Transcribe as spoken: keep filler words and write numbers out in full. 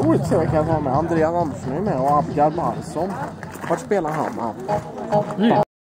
roligt att se vilka jag var med. Andreas Andersson är med och Abgar Marsson. Vart spelar han? Ja. Mm.